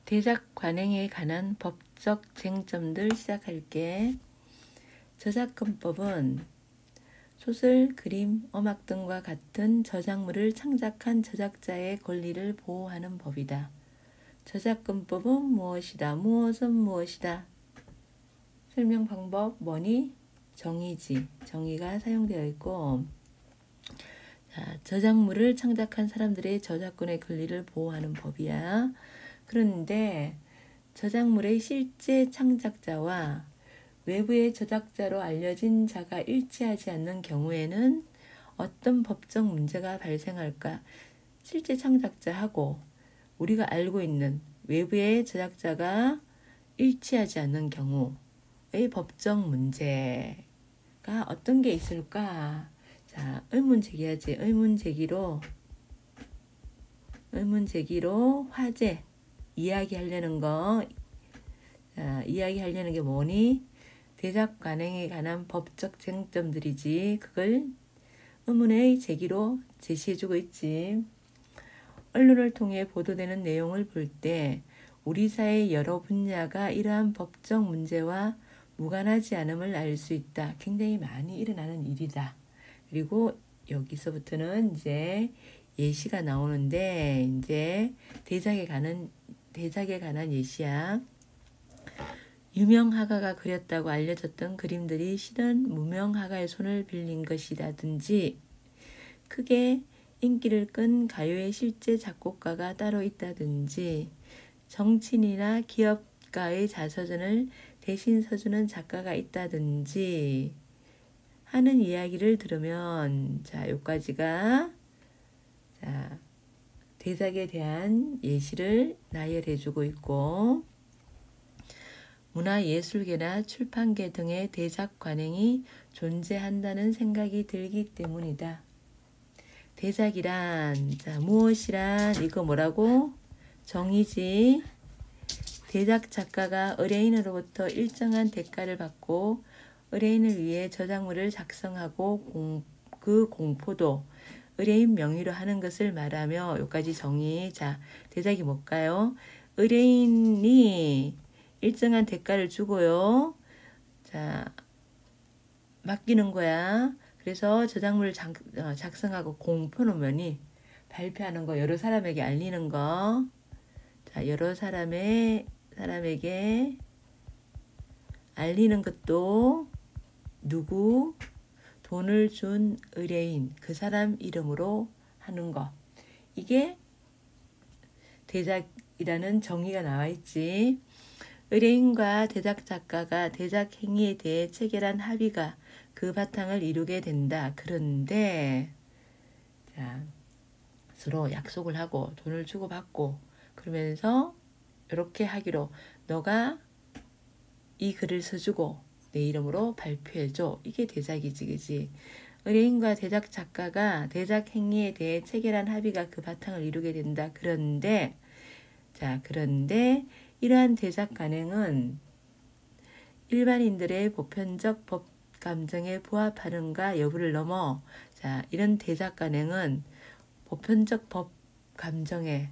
대작 관행에 관한 법적 쟁점들 시작할게. 저작권법은 소설, 그림, 음악 등과 같은 저작물을 창작한 저작자의 권리를 보호하는 법이다. 저작권법은 무엇이다? 무엇은 무엇이다? 설명 방법 뭐니? 정의지. 정의가 사용되어 있고, 저작물을 창작한 사람들의 저작권의 권리를 보호하는 법이야. 그런데 저작물의 실제 창작자와 외부의 저작자로 알려진 자가 일치하지 않는 경우에는 어떤 법적 문제가 발생할까? 실제 창작자하고 우리가 알고 있는 외부의 저작자가 일치하지 않는 경우의 법적 문제가 어떤 게 있을까? 자, 의문 제기하지. 의문 제기로 화제 이야기하려는 게 뭐니? 대작 관행에 관한 법적 쟁점들이지. 그걸 의문의 제기로 제시해주고 있지. 언론을 통해 보도되는 내용을 볼 때 우리 사회 여러 분야가 이러한 법적 문제와 무관하지 않음을 알 수 있다. 굉장히 많이 일어나는 일이다. 그리고 여기서부터는 이제 예시가 나오는데, 이제 대작에 관한 예시야. 유명 화가가 그렸다고 알려졌던 그림들이 실은 무명 화가의 손을 빌린 것이라든지, 크게 인기를 끈 가요의 실제 작곡가가 따로 있다든지, 정치인이나 기업가의 자서전을 대신 써주는 작가가 있다든지 하는 이야기를 들으면, 자, 요까지가 대작에 대한 예시를 나열해주고 있고, 문화예술계나 출판계 등의 대작 관행이 존재한다는 생각이 들기 때문이다. 대작이란, 무엇이란, 이거 뭐라고? 정의지. 대작 작가가 의뢰인으로부터 일정한 대가를 받고 의뢰인을 위해 저작물을 작성하고 그 공포도 의뢰인 명의로 하는 것을 말하며, 여기까지 정의. 자, 대작이 뭘까요? 의뢰인이 일정한 대가를 주고요. 자, 맡기는 거야. 그래서 저작물을 작성하고 공포노면이 발표하는 거, 여러 사람에게 알리는 거. 자, 여러 사람에게 알리는 것도 누구? 돈을 준 의뢰인, 그 사람 이름으로 하는 거. 이게 대작이라는 정의가 나와 있지. 의뢰인과 대작 작가가 대작 행위에 대해 체결한 합의가 그 바탕을 이루게 된다. 그런데 서로 약속을 하고 돈을 주고받고 그러면서 이렇게 하기로, 너가 이 글을 써주고 내 이름으로 발표해줘. 이게 대작이지, 그지? 의뢰인과 대작 작가가 대작 행위에 대해 체결한 합의가 그 바탕을 이루게 된다. 그런데 이러한 대작 관행은 일반인들의 보편적 법 감정에 부합하는가 여부를 넘어, 이런 대작 관행은 보편적 법 감정에,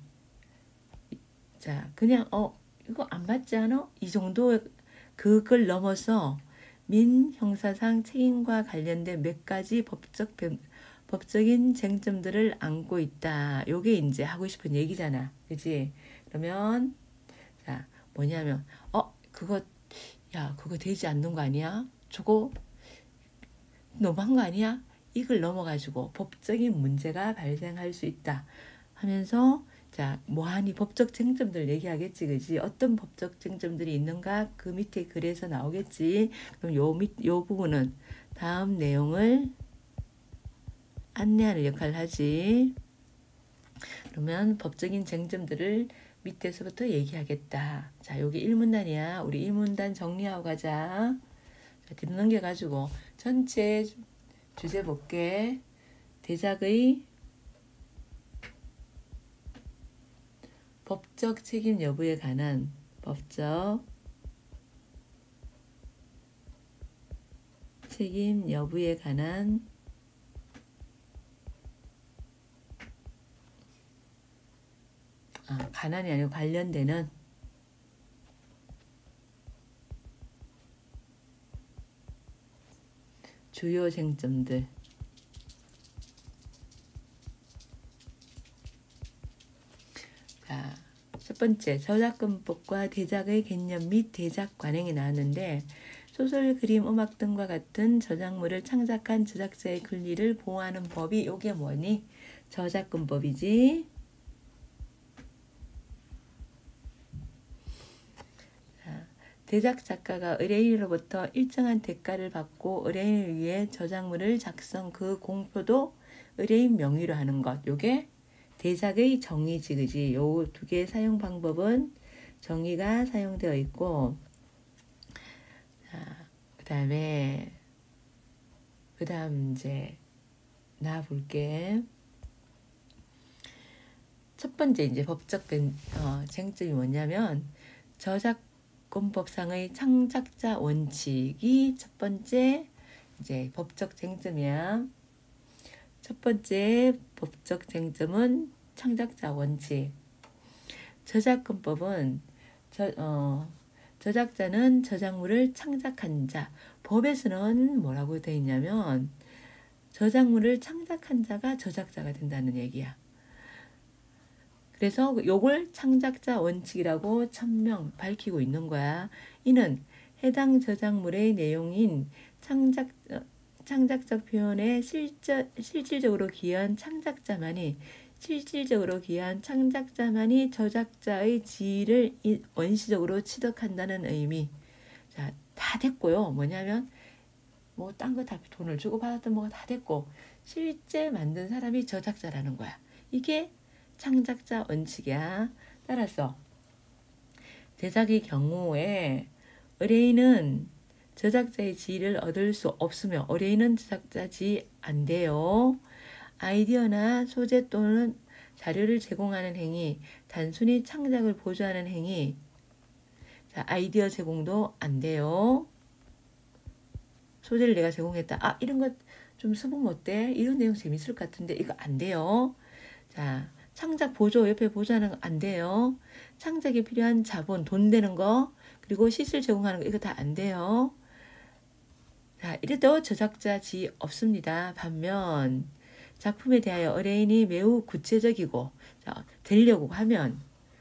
그냥 이거 안 맞지 않아? 이 정도, 그걸 넘어서 민형사상 책임과 관련된 몇 가지 법적인 쟁점들을 안고 있다. 요게 이제 하고 싶은 얘기잖아. 그치? 그러면 뭐냐면 그거 되지 않는 거 아니야? 저거 너무한 거 아니야? 이걸 넘어가지고 법적인 문제가 발생할 수 있다 하면서, 뭐하니 법적 쟁점들 얘기하겠지, 그지? 어떤 법적 쟁점들이 있는가 그 밑에 글에서 나오겠지. 그럼 요 부분은 다음 내용을 안내하는 역할을 하지. 그러면 법적인 쟁점들을 밑에서부터 얘기하겠다. 자, 여기 1문단이야. 우리 1문단 정리하고 가자. 뒤로 넘겨가지고 전체 주제 볼게. 대작의 법적 책임 여부에 관한 관한이 아니고 관련되는 주요 쟁점들. 자, 첫 번째, 저작권법과 대작의 개념 및 대작 관행이 나왔는데, 소설, 그림, 음악 등과 같은 저작물을 창작한 저작자의 권리를 보호하는 법이 요게 뭐니? 저작권법이지. 자, 대작 작가가 의뢰인으로부터 일정한 대가를 받고 의뢰인을 위해 저작물을 작성, 그 공표도 의뢰인 명의로 하는 것. 요게 대작의 정의지, 그지? 요 두 개의 사용 방법은 정의가 사용되어 있고, 자, 그 다음 이제 나 볼게. 첫 번째 이제 법적 쟁점이 뭐냐면 저작권법상의 창작자 원칙이 첫 번째 이제 법적 쟁점이야. 첫 번째 법적 쟁점은 창작자 원칙. 저작권법은 저작자는 저작물을 창작한 자. 법에서는 뭐라고 되어 있냐면 저작물을 창작한 자가 저작자가 된다는 얘기야. 그래서 요걸 창작자 원칙이라고 천명 밝히고 있는 거야. 이는 해당 저작물의 내용인 창작적 표현에 실질적으로 기여한 창작자만이 저작자의 지위를 원시적으로 취득한다는 의미. 자, 다 됐고요. 뭐냐면 뭐 딴 거 다 돈을 주고 받았던 뭐가 다 됐고 실제 만든 사람이 저작자라는 거야. 이게 창작자 원칙이야. 따라서 제작의 경우에 의뢰인은 저작자의 지위를 얻을 수 없으며 의뢰인은 저작자 지위 안 돼요. 아이디어나 소재 또는 자료를 제공하는 행위, 단순히 창작을 보조하는 행위. 자, 아이디어 제공도 안 돼요. 소재를 내가 제공했다. 아, 이런 것 좀 써보면 어때? 이런 내용 재밌을 것 같은데 이거 안 돼요. 자, 창작 보조, 옆에 보조하는 거 안 돼요. 창작에 필요한 자본, 돈 되는 거, 그리고 시술 제공하는 거 이거 다 안 돼요. 자, 이래도 저작자 지위 없습니다. 반면 작품에 대하여 의뢰인이 매우 구체적이고 되려고 하면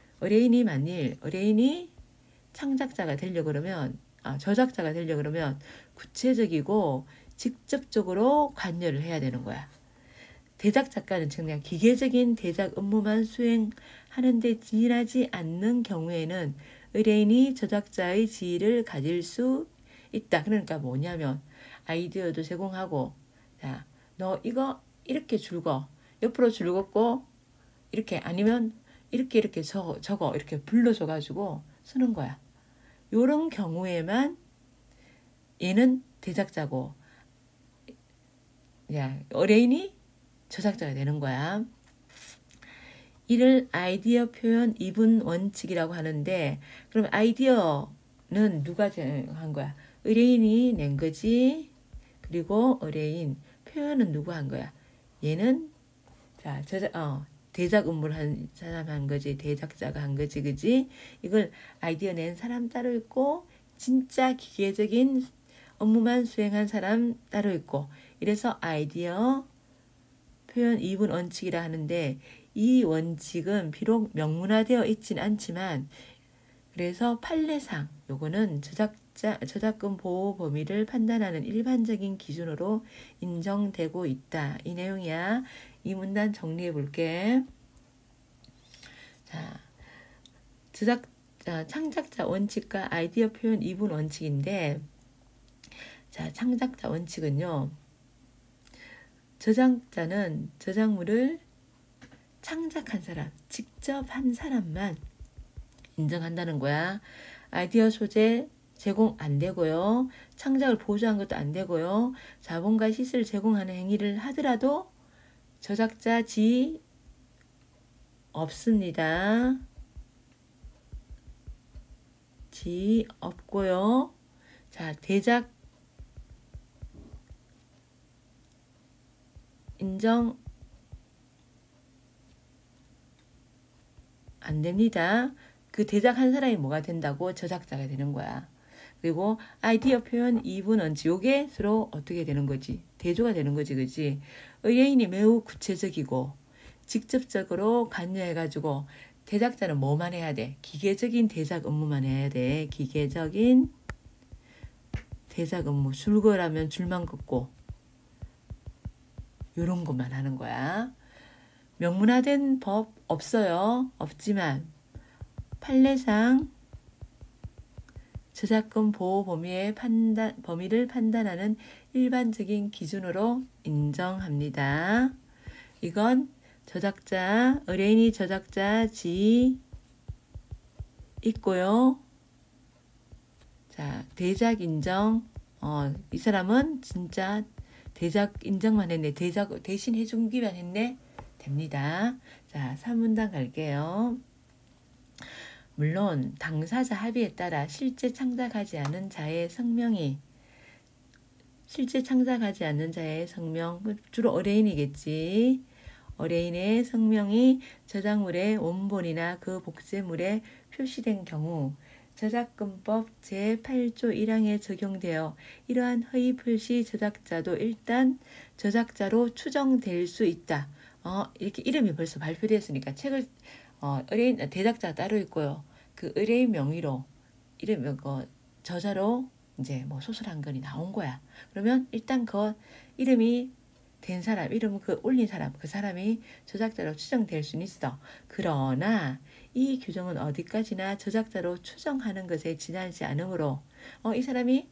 의뢰인이 창작자가 되려고 그러면 저작자가 되려고 그러면 구체적이고 직접적으로 관여를 해야 되는 거야. 대작 작가는 그냥 기계적인 대작 업무만 수행하는데 지나지 않는 경우에는 의뢰인이 저작자의 지위를 가질 수 있다. 그러니까 뭐냐면 아이디어도 제공하고, 자, 너 이거 이렇게 줄거, 옆으로 줄긋고 이렇게 아니면 이렇게 적어 이렇게 불러줘가지고 쓰는 거야. 요런 경우에만 얘는 대작자고, 야, 의뢰인이 저작자가 되는 거야. 이를 아이디어 표현 이분 원칙이라고 하는데, 그럼 아이디어는 누가 한 거야? 의뢰인이 낸 거지. 그리고 의뢰인 표현은 누가 한 거야? 얘는 자 대작 업무를 한 사람 한 거지. 대작자가 한 거지, 그지? 이걸 아이디어 낸 사람 따로 있고 진짜 기계적인 업무만 수행한 사람 따로 있고, 이래서 아이디어 표현 이분 원칙이라 하는데, 이 원칙은 비록 명문화되어 있진 않지만 그래서 판례상 요거는 저작권 보호 범위를 판단하는 일반적인 기준으로 인정되고 있다. 이 내용이야. 이 문단 정리해 볼게. 자, 창작자 원칙과 아이디어 표현 이분 원칙인데, 자, 창작자 원칙은요. 저작자는 저작물을 창작한 사람, 직접 한 사람만 인정한다는 거야. 아이디어 소재 제공 안 되고요. 창작을 보조한 것도 안 되고요. 자본과 시스를 제공하는 행위를 하더라도 저작자 지위 없습니다. 지위 없고요. 자, 대작 인정 안 됩니다. 그 대작한 사람이 뭐가 된다고? 저작자가 되는 거야. 그리고 아이디어 표현 2분 언지. 요게 서로 어떻게 되는 거지? 대조가 되는 거지, 그지? 의뢰인이 매우 구체적이고 직접적으로 관여해가지고 대작자는 뭐만 해야 돼? 기계적인 대작 업무만 해야 돼. 기계적인 대작 업무. 줄 거라면 줄만 긋고 요런 것만 하는 거야. 명문화된 법 없어요. 없지만 판례상 저작권 보호 범위를 판단하는 일반적인 기준으로 인정합니다. 이건 저작자, 의뢰인이 저작자 지 있고요. 자, 대작 인정. 이 사람은 진짜 대작 인정만 했네. 대작 대신 해주기만 했네. 됩니다. 자, 3문단 갈게요. 물론 당사자 합의에 따라 실제 창작하지 않은 자의 성명, 주로 의뢰인이겠지. 의뢰인의 성명이 저작물의 원본이나 그 복제물에 표시된 경우 저작권법 제8조 1항에 적용되어 이러한 허위 표시 저작자도 일단 저작자로 추정될 수 있다. 이렇게 이름이 벌써 발표됐으니까 책을 의뢰인 대작자 따로 있고요. 그 의뢰인 명의로 이름 저자로 이제 뭐 소설한 건이 나온 거야. 그러면 일단 그 이름이 된 사람, 이름 그 올린 사람, 그 사람이 저작자로 추정될 수는 있어. 그러나 이 규정은 어디까지나 저작자로 추정하는 것에 지나지 않으므로 이 사람이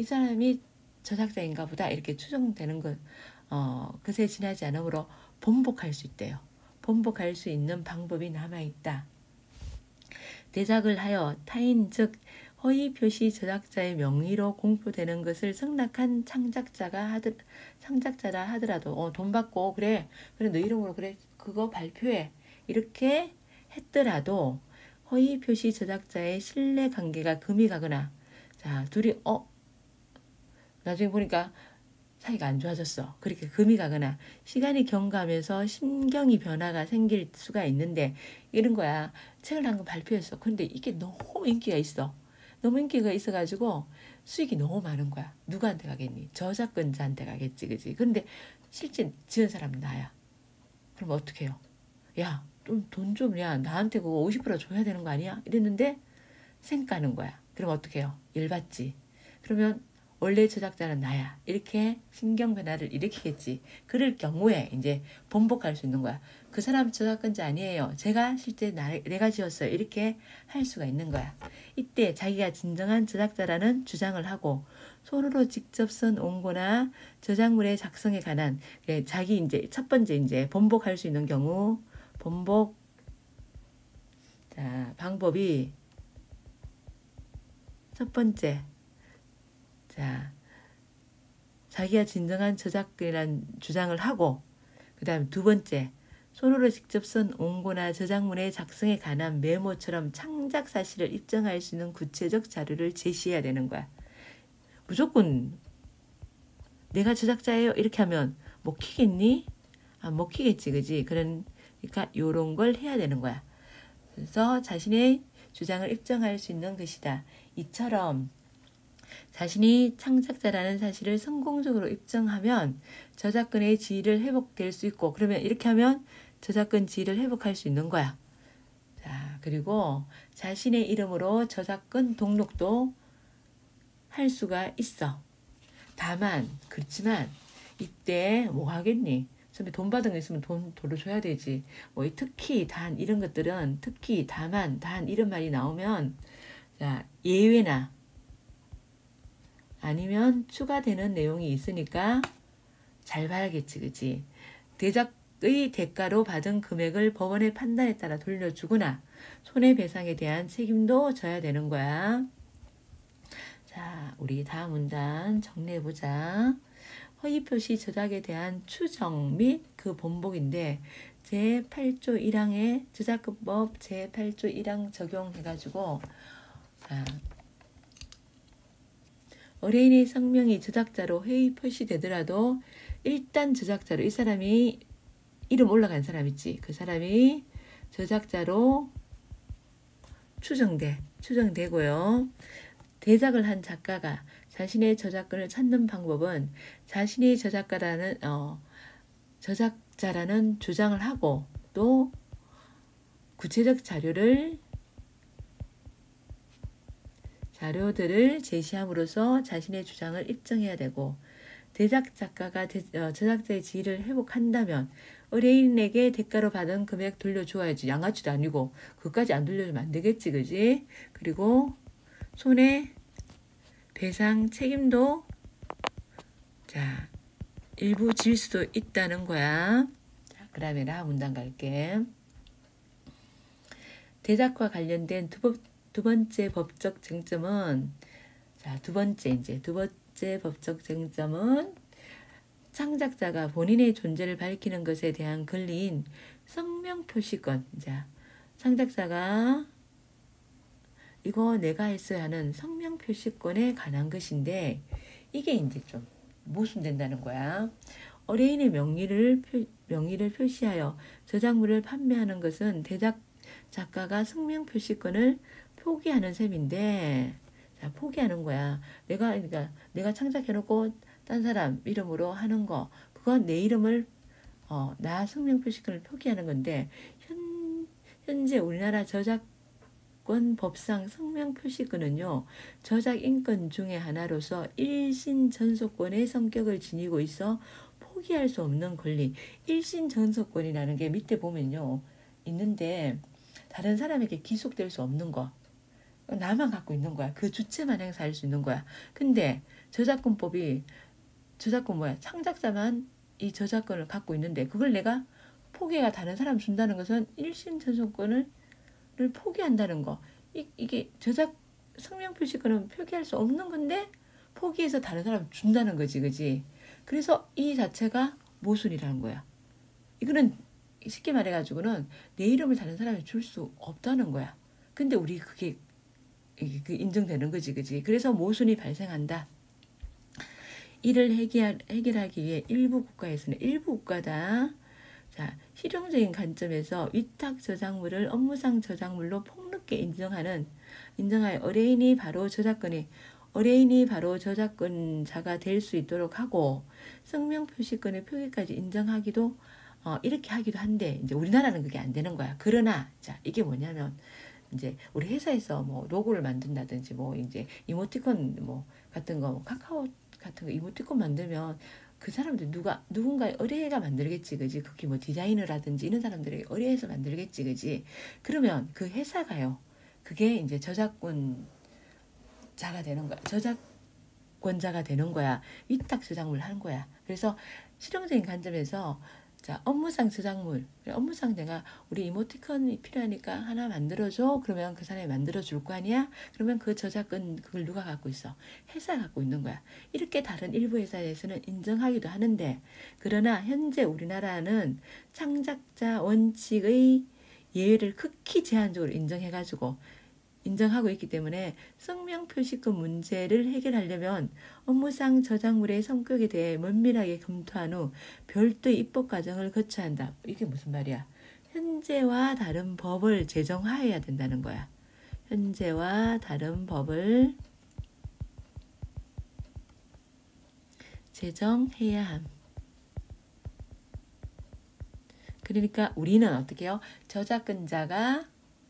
저작자인가 보다 이렇게 추정되는 것 것에 지나지 않으므로 번복할 수 있대요. 번복할 수 있는 방법이 남아있다. 대작을 하여 타인 즉 허위 표시 저작자의 명의로 공표되는 것을 승낙한 창작자라 하더라도 돈 받고 그래 너 이름으로 그래 그거 발표해 이렇게 했더라도 허위 표시 저작자의 신뢰 관계가 금이 가거나 자 둘이 나중에 보니까 사이가 안 좋아졌어. 그렇게 금이 가거나 시간이 경과하면서 심경의 변화가 생길 수가 있는데 이런 거야. 책을 한 권 발표했어. 근데 이게 너무 인기가 있어. 너무 인기가 있어가지고 수익이 너무 많은 거야. 누구한테 가겠니? 저작권자한테 가겠지, 그지? 근데 실제 지은 사람은 나야. 그럼 어떻게 해요? 야, 돈 좀, 야, 나한테 그거 50% 줘야 되는 거 아니야? 이랬는데 생가는 거야. 그럼 어떻게 해요? 열받지. 그러면 원래 저작자는 나야. 이렇게 신경 변화를 일으키겠지. 그럴 경우에 이제 번복할 수 있는 거야. 그 사람 저작권자 아니에요. 제가 실제 내가 지었어요. 이렇게 할 수가 있는 거야. 이때 자기가 진정한 저작자라는 주장을 하고 손으로 직접 쓴 원고나 저작물의 작성에 관한 자기 이제 첫 번째 이제 번복할 수 있는 경우 번복 자 방법이 첫 번째 자, 자기가 진정한 저작권이란 주장을 하고 그 다음 두 번째 손으로 직접 쓴 원고나 저작물의 작성에 관한 메모처럼 창작 사실을 입증할 수 있는 구체적 자료를 제시해야 되는 거야. 무조건 내가 저작자예요 이렇게 하면 먹히겠니? 안 먹히겠지, 그지? 그러니까 요런 걸 해야 되는 거야. 그래서 자신의 주장을 입증할 수 있는 것이다. 이처럼 자신이 창작자라는 사실을 성공적으로 입증하면 저작권의 지위를 회복될 수 있고 그러면 이렇게 하면 저작권 지위를 회복할 수 있는 거야. 자, 그리고 자신의 이름으로 저작권 등록도 할 수가 있어. 다만 그렇지만 이때 뭐 하겠니? 선배 돈 받은 거 있으면 돈을 줘야 되지. 뭐 특히 단 이런 것들은 특히 다만 단 이런 말이 나오면 자 예외나 아니면 추가되는 내용이 있으니까 잘 봐야겠지, 그치? 대작의 대가로 받은 금액을 법원의 판단에 따라 돌려주거나 손해배상에 대한 책임도 져야 되는 거야. 자, 우리 다음 문단 정리해보자. 허위표시 저작에 대한 추정 및 그 번복인데 제8조 1항에 저작권법 제8조 1항 적용해가지고 자, 의뢰인의 성명이 저작자로 회의 표시되더라도 일단 저작자로 이 사람이 이름 올라간 사람 있지. 그 사람이 저작자로 추정되고요. 대작을 한 작가가 자신의 저작권을 찾는 방법은 자신이 저작자라는 주장을 하고 또 구체적 자료들을 제시함으로써 자신의 주장을 입증해야 되고, 대작 작가가 저작자의 지위를 회복한다면 의뢰인에게 대가로 받은 금액 돌려줘야지. 양아치도 아니고 그것까지 안 돌려주면 안 되겠지, 그지? 그리고 손해배상 책임도 자 일부 질 수도 있다는 거야. 자, 그 다음에 다음 문단 갈게. 대작과 관련된 두 번째 법적 쟁점은, 자, 두 번째 법적 쟁점은 창작자가 본인의 존재를 밝히는 것에 대한 권리인 성명표시권. 자, 창작자가 이거 내가 했어야 하는 성명표시권에 관한 것인데, 이게 이제 좀 모순된다는 거야. 의뢰인의 명의를 표시하여 저작물을 판매하는 것은 대작 작가가 성명표시권을 포기하는 셈인데, 자, 포기하는 거야. 그러니까 내가 창작해놓고 딴 사람 이름으로 하는 거, 그건 내 이름을 나 성명표시권을 포기하는 건데, 현재 우리나라 저작권 법상 성명표시권은요, 저작인권 중의 하나로서 일신전속권의 성격을 지니고 있어 포기할 수 없는 권리. 일신전속권이라는 게 밑에 보면요 있는데, 다른 사람에게 기속될 수 없는 거, 나만 갖고 있는 거야. 그 주체만 행사할 수 있는 거야. 근데 저작권법이 창작자만 이 저작권을 갖고 있는데, 그걸 내가 포기가 다른 사람 준다는 것은 일심 전속권을 포기한다는 거. 이게 저작 성명표시권은 표기할 수 없는 건데 포기해서 다른 사람 준다는 거지, 그지? 그래서 이 자체가 모순이라는 거야. 이거는 쉽게 말해가지고는 내 이름을 다른 사람이 줄 수 없다는 거야. 근데 우리 그게 인정되는 거지, 그지? 그래서 모순이 발생한다. 이를 해결하기 위해 일부 국가다. 자, 실용적인 관점에서 위탁 저작물을 업무상 저작물로 폭넓게 인정하여 의뢰인이 바로 저작권자가 될 수 있도록 하고, 성명표시권의 표기까지 인정하기도 이렇게 하기도 한데, 이제 우리나라는 그게 안 되는 거야. 그러나 자, 이게 뭐냐면, 이제 우리 회사에서 뭐 로고를 만든다든지 뭐 이제 이모티콘 뭐 같은 거, 카카오 같은 거 이모티콘 만들면 그 사람들 누군가의 의뢰가 만들겠지, 그지? 그게 뭐 디자이너라든지 이런 사람들이 의뢰해서 만들겠지, 그지? 그러면 그 회사가요, 그게 이제 저작권자가 되는 거야. 저작권자가 되는 거야. 위탁 저작물 하는 거야. 그래서 실용적인 관점에서, 자, 업무상 저작물. 업무상 내가 우리 이모티콘이 필요하니까 하나 만들어줘. 그러면 그 사람이 만들어줄 거 아니야? 그러면 그 저작권, 그걸 누가 갖고 있어? 회사가 갖고 있는 거야. 이렇게 다른 일부 회사에서는 인정하기도 하는데, 그러나 현재 우리나라는 창작자 원칙의 예외를 극히 제한적으로 인정하고 있기 때문에 성명표시권 문제를 해결하려면 업무상 저작물의 성격에 대해 면밀하게 검토한 후 별도의 입법 과정을 거쳐야 한다. 이게 무슨 말이야? 현재와 다른 법을 제정하여야 된다는 거야. 현재와 다른 법을 제정해야 함. 그러니까 우리는 어떻게 해요? 저작권자가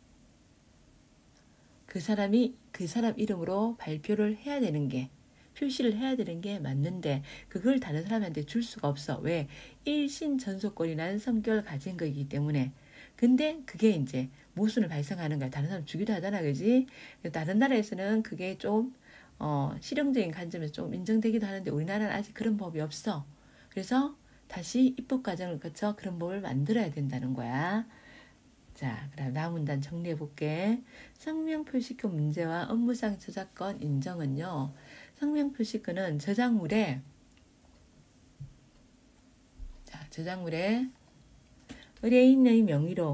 그 사람 이름으로 표시를 해야 되는 게 맞는데, 그걸 다른 사람한테 줄 수가 없어. 왜? 일신전속권이라는 성격을 가진 거이기 때문에. 근데 그게 이제 모순을 발생하는 거야. 다른 사람 주기도 하잖아, 그지? 다른 나라에서는 그게 좀 실용적인 관점에서 좀 인정되기도 하는데, 우리나라는 아직 그런 법이 없어. 그래서 다시 입법 과정을 거쳐 그런 법을 만들어야 된다는 거야. 자, 그다음 다음 문단 정리해 볼게. 성명표시권 문제와 업무상 저작권 인정은요, 성명표시권은 저작물에 의뢰인의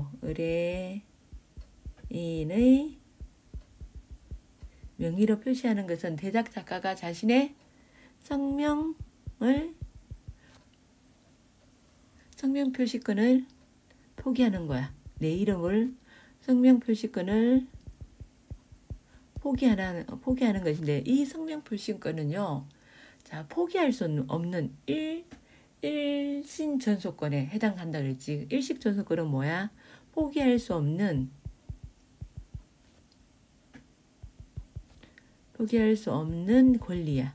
명의로 표시하는 것은 대작 작가가 자신의 성명표시권을 포기하는 거야. 내 이름을 성명표시권을 포기하는 것인데 이 성명표시권은요. 자, 포기할 수 없는 일신전소권에 해당한다 그랬지. 일식전소권은 뭐야? 포기할 수 없는 권리야.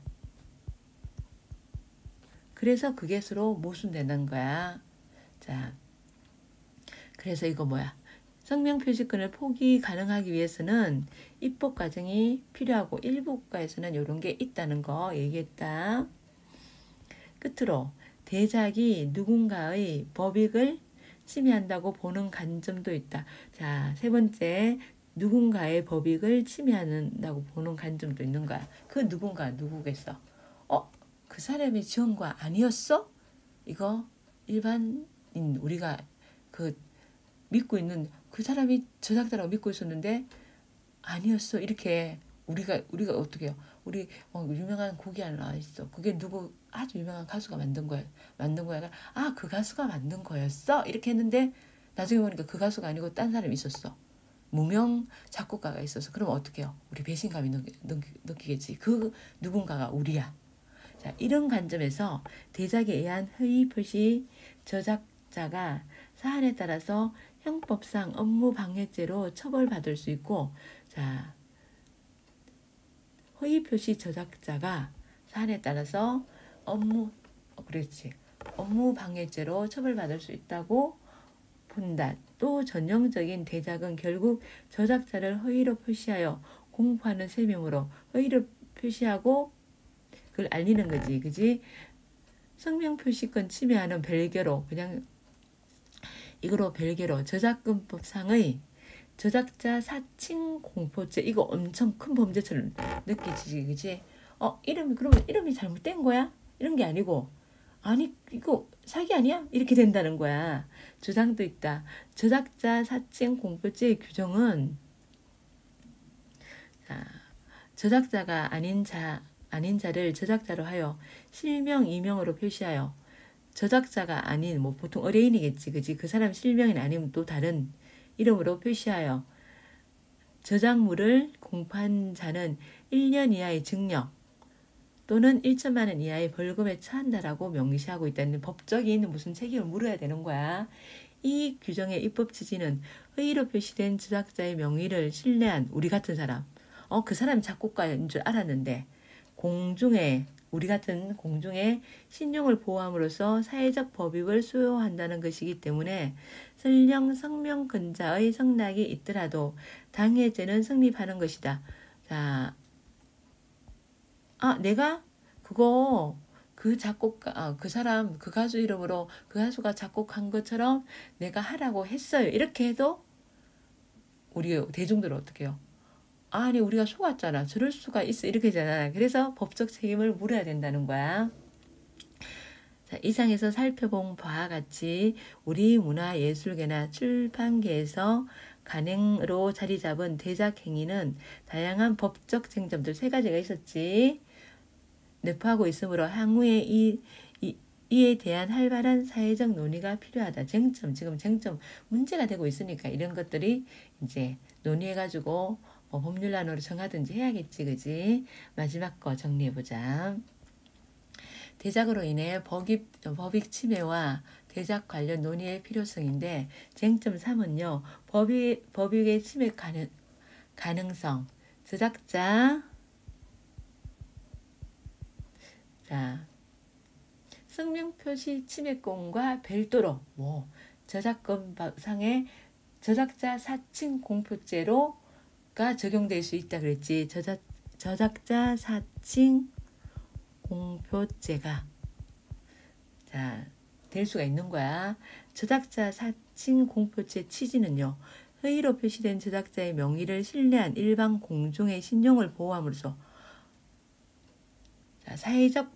그래서 그게 서로 모순된다는 거야. 자, 그래서 이거 뭐야? 성명표시권을 포기 가능하기 위해서는 입법 과정이 필요하고 일부 국가에서는 이런 게 있다는 거 얘기했다. 끝으로 대작이 누군가의 법익을 침해한다고 보는 관점도 있다. 자, 세 번째, 누군가의 법익을 침해한다고 보는 관점도 있는 거야. 그 누군가 누구겠어? 그 사람이 지은 거 아니었어? 이거 일반인 우리가 그 믿고 있는 그 사람이 저작자라고 믿고 있었는데 아니었어. 이렇게 우리가 어떻게 해요? 우리 유명한 곡이 하나 있어. 그게 누구 아주 유명한 가수가 만든 거야. 아, 그 가수가 만든 거였어. 이렇게 했는데 나중에 보니까 그 가수가 아니고 딴 사람이 있었어. 무명 작곡가가 있어서 그럼 어떻게 해요? 우리 배신감이 느끼겠지. 그 누군가가 우리야. 자, 이런 관점에서 대작에 의한 허위 표시 저작자가 사안에 따라서 형법상 업무방해죄로 처벌받을 수 있고, 자, 허위 표시 저작자가 사안에 따라서 업무방해죄로 처벌받을 수 있다고 본다. 또 전형적인 대작은 결국 저작자를 허위로 표시하여 공포하는 세명으로 허위로 표시하고 그걸 알리는 거지. 그지? 성명표시권 침해하는 별개로 그냥 이거로 별개로 저작권법상의 저작자 사칭 공포죄 이거 엄청 큰 범죄처럼 느끼지. 그지? 그러면 이름이 잘못된 거야? 이런 게 아니고 아니 이거 사기 아니야? 이렇게 된다는 거야. 주장도 있다. 저작자 사칭 공포죄의 규정은 저작자가 아닌 자를 저작자로 하여 실명, 이명으로 표시하여 저작자가 아닌 보통 의뢰인이겠지. 그지? 그 사람 실명이 아니면 또 다른 이름으로 표시하여 저작물을 공포한 자는 1년 이하의 징역 또는 1천만 원 이하의 벌금에 처한다라고 명시하고 있다는 법적인 무슨 책임을 물어야 되는 거야. 이 규정의 입법 취지는 허위로 표시된 저작자의 명의를 신뢰한 우리 같은 사람, 그 사람이 작곡가인 줄 알았는데 우리 같은 공중의 신용을 보호함으로써 사회적 법익을 수호한다는 것이기 때문에 설령 성명근자의 성락이 있더라도 당해죄는 성립하는 것이다. 자, 내가 그거 그 작곡가 그 사람 그 가수 이름으로 그 가수가 작곡한 것처럼 내가 하라고 했어요. 이렇게 해도 우리 대중들은 어떻게 해요? 아니 우리가 속았잖아. 저럴 수가 있어. 이렇게 되잖아. 그래서 법적 책임을 물어야 된다는 거야. 자, 이상에서 살펴본 바와 같이 우리 문화예술계나 출판계에서 간행으로 자리 잡은 대작 행위는 다양한 법적 쟁점들 세 가지가 있었지. 내포하고 있으므로 향후에 이에 대한 활발한 사회적 논의가 필요하다. 지금 쟁점 문제가 되고 있으니까 이런 것들이 이제 논의해가지고 법률안으로 정하든지 해야겠지. 그지? 마지막 거 정리해보자. 대작으로 인해 법익 침해와 대작 관련 논의의 필요성인데 쟁점 3은요. 법익의 침해 가능성 저작자 성명표시 침해권과 별도로 저작권상의 저작자 사칭 공표죄로가 적용될 수 있다 그랬지. 저작자 사칭 공표죄가 될 수가 있는 거야. 저작자 사칭 공표죄 취지는요. 허위로 표시된 저작자의 명의를 신뢰한 일반 공중의 신용을 보호함으로써 사회적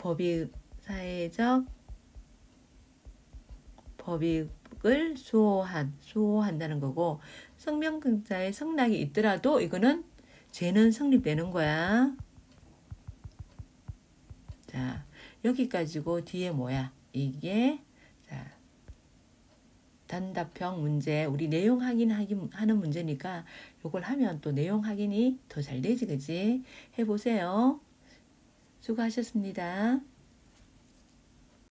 법익을 수호한다는 거고 성명근자의 성락이 있더라도 이거는 죄는 성립되는 거야. 자, 여기까지고 뒤에 뭐야? 이게 단답형 문제, 우리 내용 하는 문제니까 요걸 하면 또 내용 확인이 더 잘 되지, 그지? 해보세요. 수고하셨습니다.